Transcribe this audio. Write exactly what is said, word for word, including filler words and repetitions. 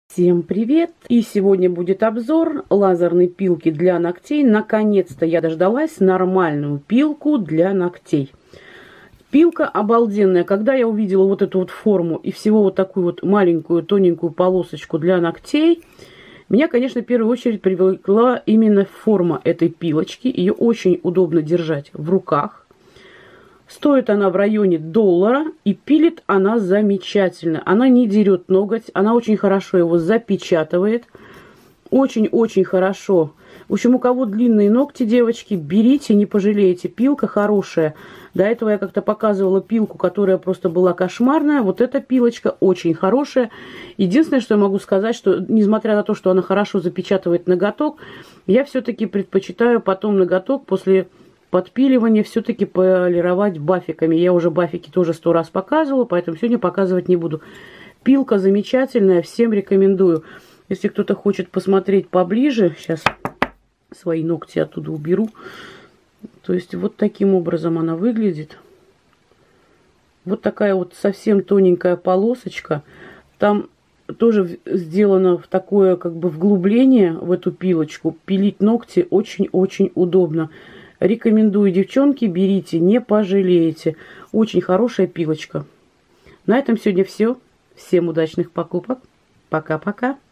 Всем привет! И сегодня будет обзор лазерной пилки для ногтей. Наконец-то я дождалась нормальную пилку для ногтей. Пилка обалденная. Когда я увидела вот эту вот форму и всего вот такую вот маленькую тоненькую полосочку для ногтей, меня, конечно, в первую очередь привлекла именно форма этой пилочки. Ее очень удобно держать в руках. Стоит она в районе доллара, и пилит она замечательно. Она не дерет ноготь, она очень хорошо его запечатывает. Очень-очень хорошо. В общем, у кого длинные ногти, девочки, берите, не пожалеете. Пилка хорошая. До этого я как-то показывала пилку, которая просто была кошмарная. Вот эта пилочка очень хорошая. Единственное, что я могу сказать, что несмотря на то, что она хорошо запечатывает ноготок, я все-таки предпочитаю потом ноготок после подпиливание все-таки полировать бафиками. Я уже бафики тоже сто раз показывала, поэтому сегодня показывать не буду. Пилка замечательная, всем рекомендую. Если кто-то хочет посмотреть поближе, сейчас свои ногти оттуда уберу. То есть вот таким образом она выглядит. Вот такая вот совсем тоненькая полосочка. Там тоже сделано в такое как бы вглубление в эту пилочку. Пилить ногти очень-очень удобно. Рекомендую, девчонки, берите, не пожалеете. Очень хорошая пилочка. На этом сегодня все. Всем удачных покупок. Пока-пока.